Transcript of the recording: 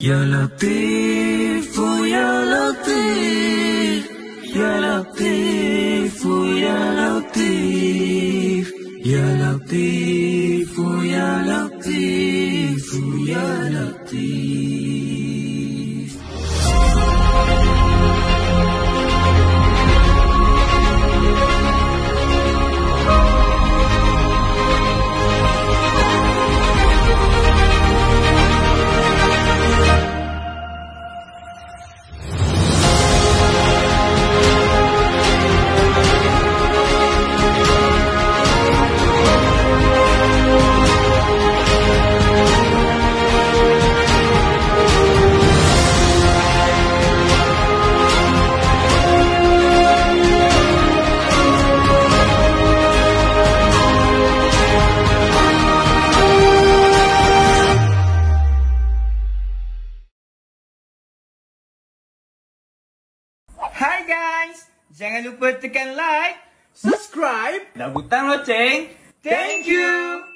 Ya Latif, oh ya Latif, Ya Latif, oh ya Latif, Ya Latif, oh ya Latif, oh ya Latif. Hai guys, jangan lupa tekan like, subscribe dan butang loceng. Thank you.